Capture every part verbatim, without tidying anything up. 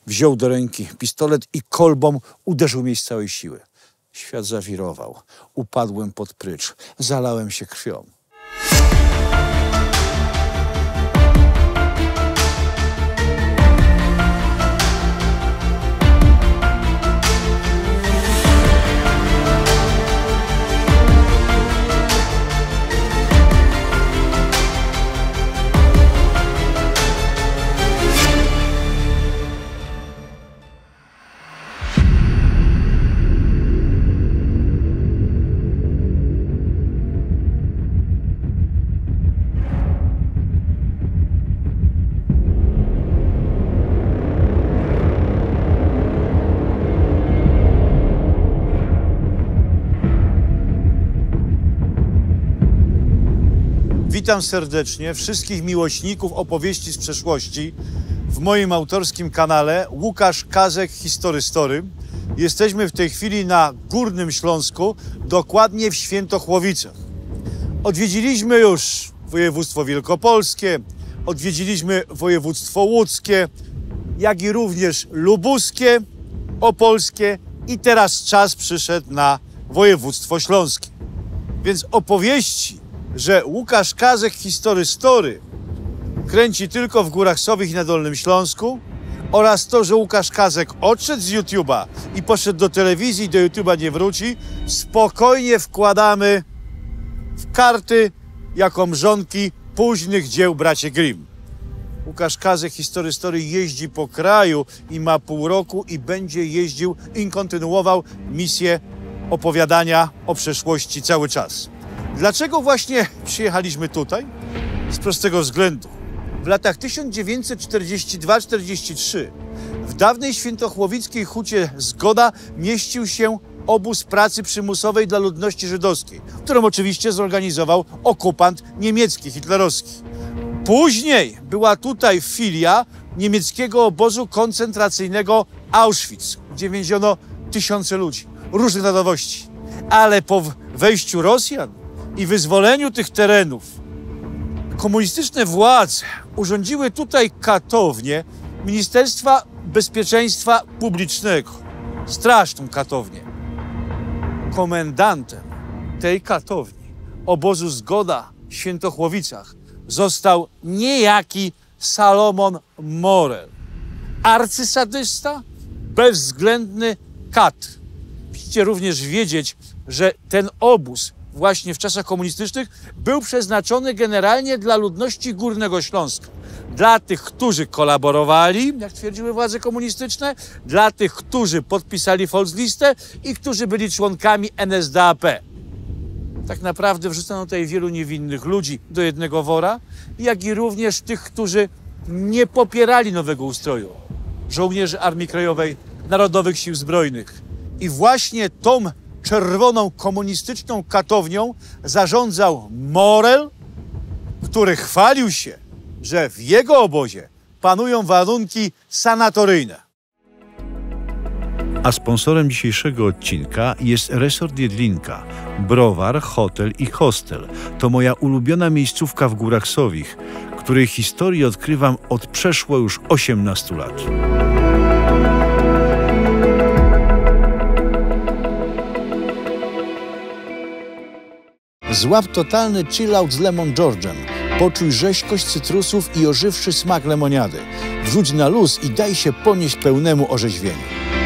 Wziął do ręki pistolet i kolbą uderzył mnie z całej siły. Świat zawirował. Upadłem pod prycz. Zalałem się krwią. Witam serdecznie wszystkich miłośników opowieści z przeszłości w moim autorskim kanale Łukasz Kazek History Story. Jesteśmy w tej chwili na Górnym Śląsku, dokładnie w Świętochłowicach. Odwiedziliśmy już województwo wielkopolskie, odwiedziliśmy województwo łódzkie, jak i również lubuskie, opolskie i teraz czas przyszedł na województwo śląskie. Więc opowieści, że Łukasz Kazek History Story kręci tylko w Górach Sowych i na Dolnym Śląsku oraz to, że Łukasz Kazek odszedł z YouTube'a i poszedł do telewizji i do YouTube'a nie wróci, spokojnie wkładamy w karty jako mrzonki późnych dzieł braci Grimm. Łukasz Kazek History Story jeździ po kraju i ma pół roku i będzie jeździł i kontynuował misję opowiadania o przeszłości cały czas. Dlaczego właśnie przyjechaliśmy tutaj? Z prostego względu. W latach tysiąc dziewięćset czterdziestym drugim do czterdziestego trzeciego w dawnej świętochłowickiej hucie Zgoda mieścił się obóz pracy przymusowej dla ludności żydowskiej, którą oczywiście zorganizował okupant niemiecki, hitlerowski. Później była tutaj filia niemieckiego obozu koncentracyjnego Auschwitz, gdzie więziono tysiące ludzi, różnych narodowości. Ale po wejściu Rosjan i wyzwoleniu tych terenów komunistyczne władze urządziły tutaj katownię Ministerstwa Bezpieczeństwa Publicznego. Straszną katownię. Komendantem tej katowni, obozu Zgoda w Świętochłowicach, został niejaki Salomon Morel. Arcysadysta, bezwzględny kat. Musicie również wiedzieć, że ten obóz właśnie w czasach komunistycznych był przeznaczony generalnie dla ludności Górnego Śląska. Dla tych, którzy kolaborowali, jak twierdziły władze komunistyczne, dla tych, którzy podpisali Volkslistę i którzy byli członkami N S D A P. Tak naprawdę wrzucono tutaj wielu niewinnych ludzi do jednego wora, jak i również tych, którzy nie popierali nowego ustroju. Żołnierzy Armii Krajowej, Narodowych Sił Zbrojnych. I właśnie tą czerwoną komunistyczną katownią zarządzał Morel, który chwalił się, że w jego obozie panują warunki sanatoryjne. A sponsorem dzisiejszego odcinka jest Resort Jedlinka, browar, hotel i hostel. To moja ulubiona miejscówka w Górach Sowich, której historię odkrywam od przeszło już osiemnastu lat. Złap totalny chillout z Lemon George'em. Poczuj rzeźkość cytrusów i ożywszy smak lemoniady. Wrzuć na luz i daj się ponieść pełnemu orzeźwieniu.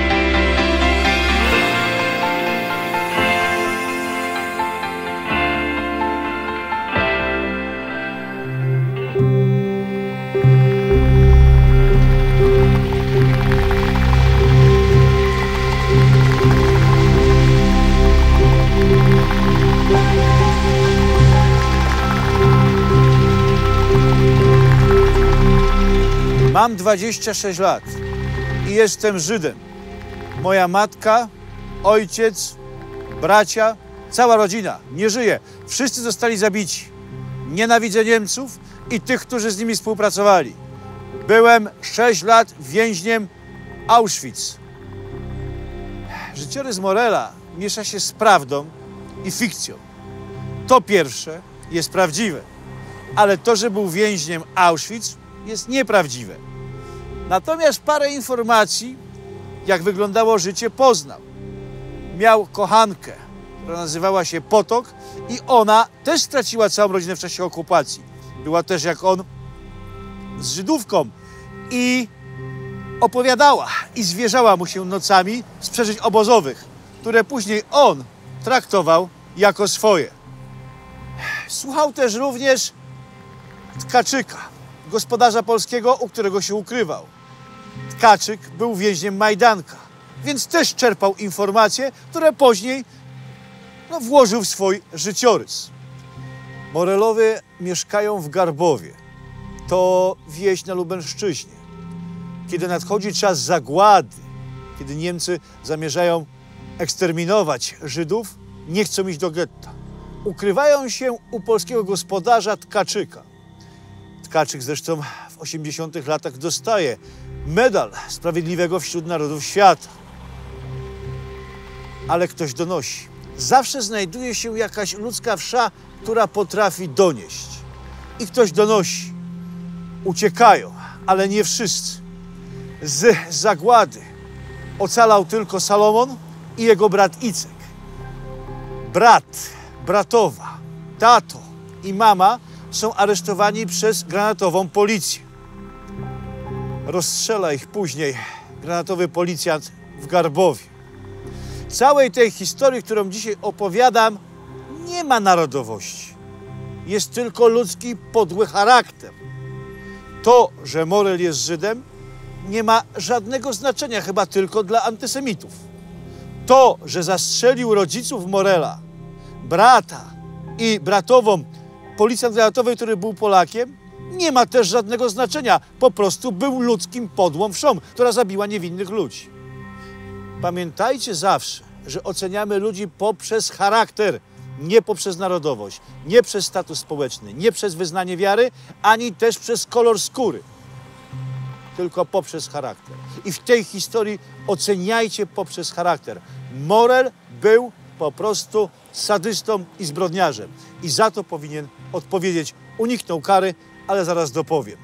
Mam dwadzieścia sześć lat i jestem Żydem. Moja matka, ojciec, bracia, cała rodzina nie żyje. Wszyscy zostali zabici. Nienawidzę Niemców i tych, którzy z nimi współpracowali. Byłem sześć lat więźniem Auschwitz. Życiorys Morela miesza się z prawdą i fikcją. To pierwsze jest prawdziwe, ale to, że był więźniem Auschwitz, jest nieprawdziwe. Natomiast parę informacji, jak wyglądało życie, poznał. Miał kochankę, która nazywała się Potok i ona też straciła całą rodzinę w czasie okupacji. Była też jak on z Żydówką i opowiadała i zwierzała mu się nocami z przeżyć obozowych, które później on traktował jako swoje. Słuchał też również Tkaczyka, gospodarza polskiego, u którego się ukrywał. Tkaczyk był więźniem Majdanka, więc też czerpał informacje, które później no, włożył w swój życiorys. Morelowie mieszkają w Garbowie. To wieś na Lubelszczyźnie. Kiedy nadchodzi czas zagłady, kiedy Niemcy zamierzają eksterminować Żydów, nie chcą iść do getta. Ukrywają się u polskiego gospodarza Tkaczyka. Tkaczyk zresztą w osiemdziesiątych latach dostaje medal Sprawiedliwego wśród Narodów Świata. Ale ktoś donosi. Zawsze znajduje się jakaś ludzka wsza, która potrafi donieść. I ktoś donosi. Uciekają, ale nie wszyscy. Z zagłady ocalał tylko Salomon i jego brat Icek. Brat, bratowa, tato i mama są aresztowani przez granatową policję. Rozstrzela ich później granatowy policjant w Garbowie. Całej tej historii, którą dzisiaj opowiadam, nie ma narodowości. Jest tylko ludzki, podły charakter. To, że Morel jest Żydem, nie ma żadnego znaczenia, chyba tylko dla antysemitów. To, że zastrzelił rodziców Morela, brata i bratową, policjant granatowy, który był Polakiem, nie ma też żadnego znaczenia. Po prostu był ludzkim podłą wszą, która zabiła niewinnych ludzi. Pamiętajcie zawsze, że oceniamy ludzi poprzez charakter, nie poprzez narodowość, nie przez status społeczny, nie przez wyznanie wiary, ani też przez kolor skóry, tylko poprzez charakter. I w tej historii oceniajcie poprzez charakter. Morel był po prostu sadystą i zbrodniarzem i za to powinien odpowiedzieć. Uniknął kary, ale zaraz dopowiem.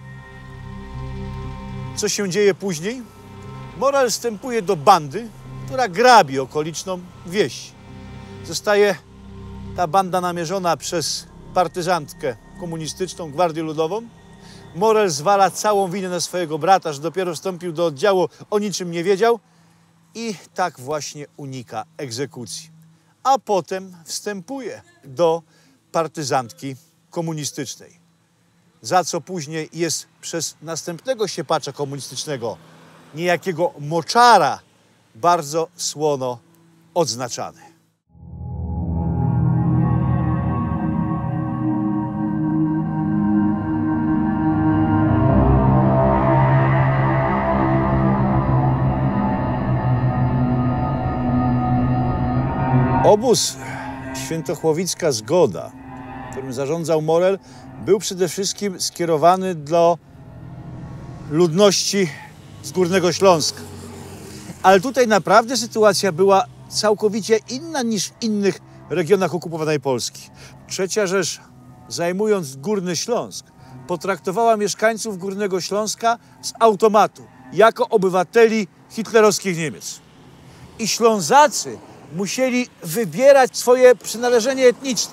Co się dzieje później? Morel wstępuje do bandy, która grabi okoliczną wieś. Zostaje ta banda namierzona przez partyzantkę komunistyczną, Gwardię Ludową. Morel zwala całą winę na swojego brata, że dopiero wstąpił do oddziału, o niczym nie wiedział i tak właśnie unika egzekucji. A potem wstępuje do partyzantki komunistycznej, za co później jest przez następnego siepacza komunistycznego, niejakiego Moczara, bardzo słono odznaczany. Obóz Świętochłowicka Zgoda, którym zarządzał Morel, był przede wszystkim skierowany do ludności z Górnego Śląska. Ale tutaj naprawdę sytuacja była całkowicie inna niż w innych regionach okupowanej Polski. Trzecia Rzesza, zajmując Górny Śląsk, potraktowała mieszkańców Górnego Śląska z automatu, jako obywateli hitlerowskich Niemiec. I Ślązacy musieli wybierać swoje przynależenie etniczne.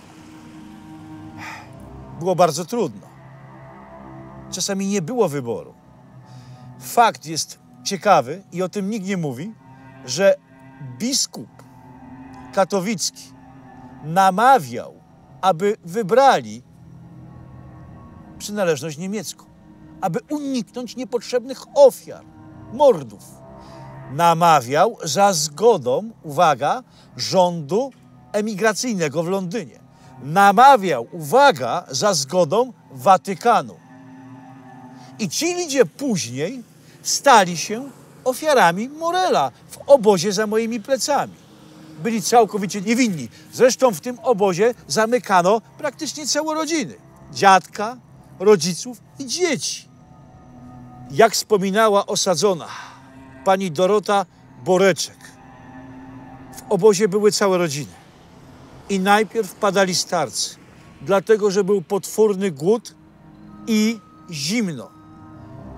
Było bardzo trudno. Czasami nie było wyboru. Fakt jest ciekawy i o tym nikt nie mówi, że biskup katowicki namawiał, aby wybrali przynależność niemiecką, aby uniknąć niepotrzebnych ofiar, mordów. Namawiał za zgodą, uwaga, rządu emigracyjnego w Londynie. Namawiał, uwaga, za zgodą Watykanu. I ci ludzie później stali się ofiarami Morela w obozie za moimi plecami. Byli całkowicie niewinni. Zresztą w tym obozie zamykano praktycznie całe rodziny. Dziadka, rodziców i dzieci. Jak wspominała osadzona pani Dorota Boreczek, w obozie były całe rodziny. I najpierw padali starcy, dlatego że był potworny głód i zimno.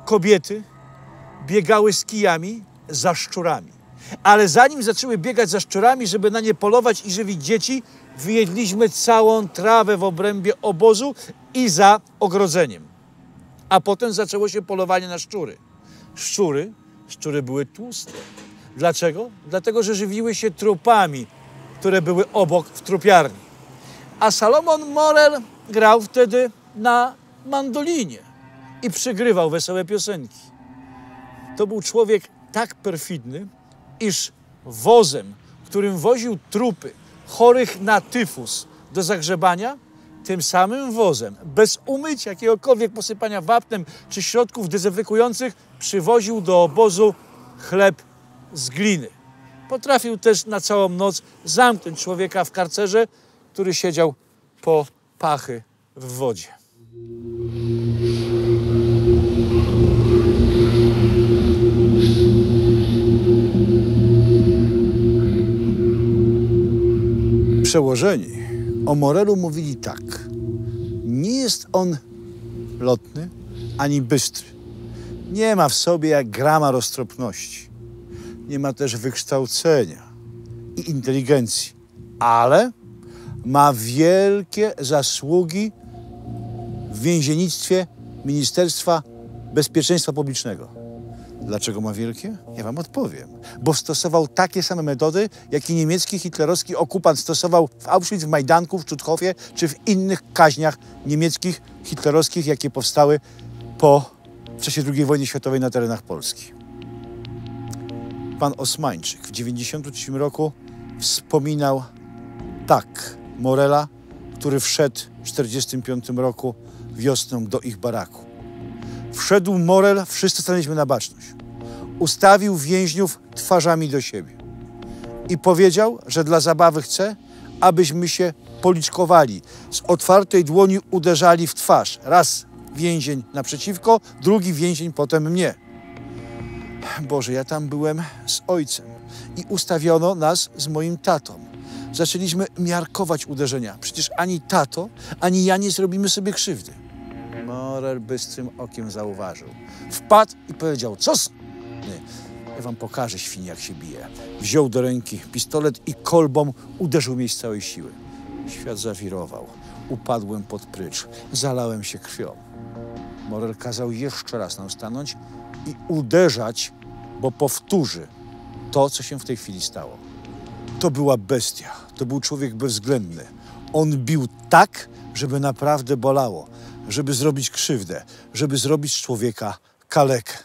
kobiety biegały z kijami za szczurami. Ale zanim zaczęły biegać za szczurami, żeby na nie polować i żywić dzieci, wyjedliśmy całą trawę w obrębie obozu i za ogrodzeniem. A potem zaczęło się polowanie na szczury. Szczury, szczury były tłuste. Dlaczego? Dlatego, że żywiły się trupami, które były obok w trupiarni. A Salomon Morel grał wtedy na mandolinie i przygrywał wesołe piosenki. To był człowiek tak perfidny, iż wozem, którym woził trupy chorych na tyfus do zagrzebania, tym samym wozem, bez umycia, jakiegokolwiek posypania wapnem czy środków dezynfekujących, przywoził do obozu chleb z gliny. Potrafił też na całą noc zamknąć człowieka w karcerze, który siedział po pachy w wodzie. Przełożeni o Morelu mówili tak. Nie jest on lotny ani bystry. Nie ma w sobie jak grama roztropności. Nie ma też wykształcenia i inteligencji. Ale ma wielkie zasługi w więziennictwie Ministerstwa Bezpieczeństwa Publicznego. Dlaczego ma wielkie? Ja wam odpowiem. Bo stosował takie same metody, jakie niemiecki hitlerowski okupant stosował w Auschwitz, w Majdanku, w Czutchowie, czy w innych kaźniach niemieckich, hitlerowskich, jakie powstały po w czasie drugiej wojny światowej na terenach Polski. Pan Osmańczyk w tysiąc dziewięćset dziewięćdziesiątym trzecim roku wspominał tak Morela, który wszedł w tysiąc dziewięćset czterdziestym piątym roku wiosną do ich baraku. Wszedł Morel, wszyscy stanęliśmy na baczność. Ustawił więźniów twarzami do siebie i powiedział, że dla zabawy chce, abyśmy się policzkowali. Z otwartej dłoni uderzali w twarz. Raz więzień naprzeciwko, drugi więzień potem mnie. Boże, ja tam byłem z ojcem i ustawiono nas z moim tatą. Zaczęliśmy miarkować uderzenia. Przecież ani tato, ani ja nie zrobimy sobie krzywdy. Morel bystrym okiem zauważył. Wpadł i powiedział, co s... Ja wam pokażę, świnie, jak się bije. Wziął do ręki pistolet i kolbą uderzył mnie z całej siły. Świat zawirował. Upadłem pod prycz. Zalałem się krwią. Morel kazał jeszcze raz nam stanąć i uderzać, bo powtórzy to, co się w tej chwili stało. To była bestia. To był człowiek bezwzględny. On bił tak, żeby naprawdę bolało. Żeby zrobić krzywdę. Żeby zrobić z człowieka kalekę.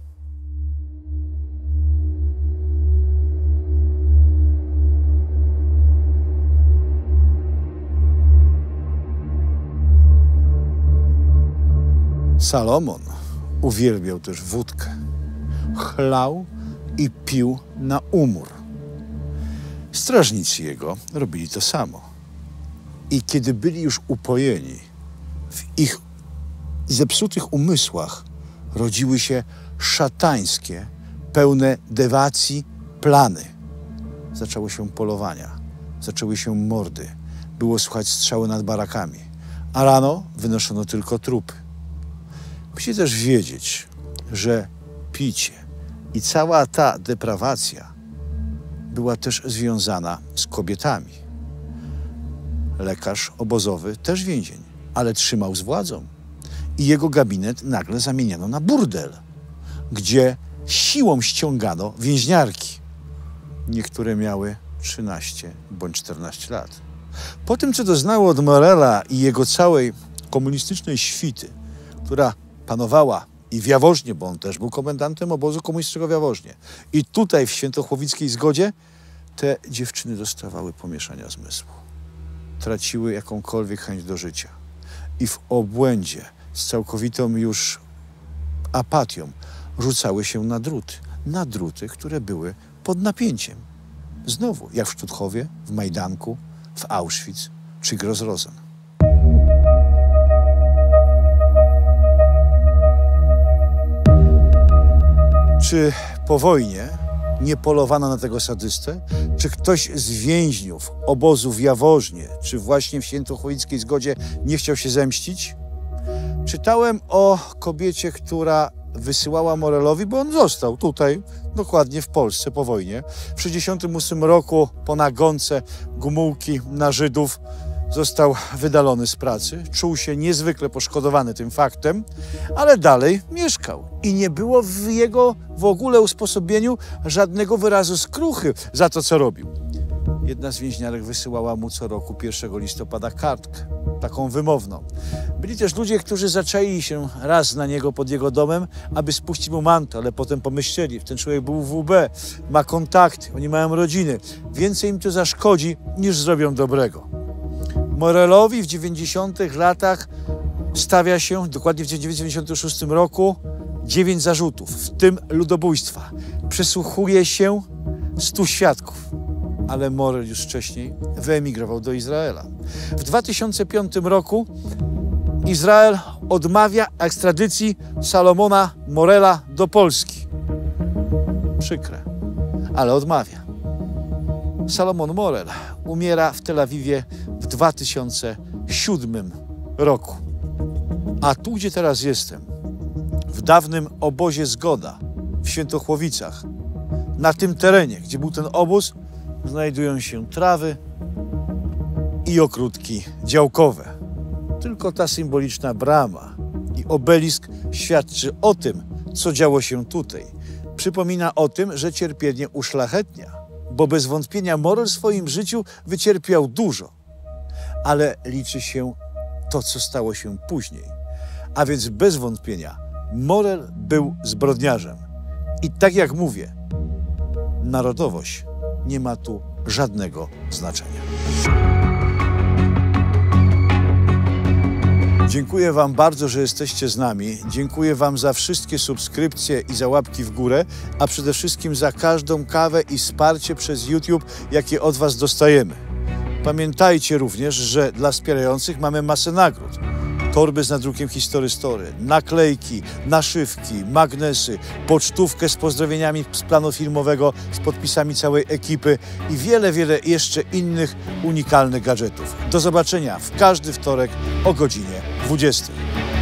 Salomon uwielbiał też wódkę. Chlał i pił na umór. Strażnicy jego robili to samo. I kiedy byli już upojeni, w ich zepsutych umysłach rodziły się szatańskie, pełne dewacji plany. Zaczęły się polowania, zaczęły się mordy, było słychać strzały nad barakami, a rano wynoszono tylko trupy. Musicie też wiedzieć, że picie i cała ta deprawacja była też związana z kobietami. Lekarz obozowy też więzień, ale trzymał z władzą. I jego gabinet nagle zamieniano na burdel, gdzie siłą ściągano więźniarki. Niektóre miały trzynaście bądź czternaście lat. Po tym, co doznało od Morela i jego całej komunistycznej świty, która panowała i w Jaworznie, bo on też był komendantem obozu komunistycznego w Jaworznie. I tutaj w świętochłowickiej zgodzie te dziewczyny dostawały pomieszania zmysłu. Traciły jakąkolwiek chęć do życia. I w obłędzie, z całkowitą już apatią, rzucały się na druty. Na druty, które były pod napięciem. Znowu, jak w Czutchowie, w Majdanku, w Auschwitz czy Gross-Rosen. Czy po wojnie nie polowano na tego sadystę? Czy ktoś z więźniów obozu w Jaworznie, czy właśnie w świętochłowickiej zgodzie nie chciał się zemścić? Czytałem o kobiecie, która wysyłała Morelowi, bo on został tutaj, dokładnie w Polsce po wojnie. W tysiąc dziewięćset sześćdziesiątym ósmym roku po nagonce Gomułki na Żydów został wydalony z pracy. Czuł się niezwykle poszkodowany tym faktem, ale dalej mieszkał. I nie było w jego w ogóle usposobieniu żadnego wyrazu skruchy za to, co robił. Jedna z więźniarek wysyłała mu co roku pierwszego listopada kartkę, taką wymowną. Byli też ludzie, którzy zaczaili się raz na niego pod jego domem, aby spuścić mu manto, ale potem pomyśleli, ten człowiek był w W B, ma kontakty, oni mają rodziny. Więcej im to zaszkodzi, niż zrobią dobrego. Morelowi w dziewięćdziesiątych latach stawia się, dokładnie w tysiąc dziewięćset dziewięćdziesiątym szóstym roku, dziewięć zarzutów, w tym ludobójstwa. Przesłuchuje się stu świadków. Ale Morel już wcześniej wyemigrował do Izraela. W dwa tysiące piątym roku Izrael odmawia ekstradycji Salomona Morela do Polski. Przykre, ale odmawia. Salomon Morel umiera w Tel Awiwie w dwa tysiące siódmym roku. A tu, gdzie teraz jestem, w dawnym obozie Zgoda w Świętochłowicach, na tym terenie, gdzie był ten obóz, znajdują się trawy i ogródki działkowe. Tylko ta symboliczna brama i obelisk świadczy o tym, co działo się tutaj. Przypomina o tym, że cierpienie uszlachetnia, bo bez wątpienia Morel w swoim życiu wycierpiał dużo. Ale liczy się to, co stało się później. A więc bez wątpienia Morel był zbrodniarzem. I tak jak mówię, narodowość nie ma tu żadnego znaczenia. Dziękuję Wam bardzo, że jesteście z nami. Dziękuję Wam za wszystkie subskrypcje i za łapki w górę, a przede wszystkim za każdą kawę i wsparcie przez YouTube, jakie od Was dostajemy. Pamiętajcie również, że dla wspierających mamy masę nagród. Torby z nadrukiem History Story, naklejki, naszywki, magnesy, pocztówkę z pozdrowieniami z planu filmowego, z podpisami całej ekipy i wiele, wiele jeszcze innych unikalnych gadżetów. Do zobaczenia w każdy wtorek o godzinie dwudziestej.